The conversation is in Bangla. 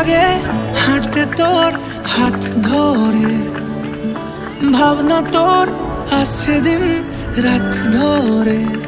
লাগে হাঁটতে তোর হাত ধরে, ভাবনা তোর আসছে দিন রাত ধরে।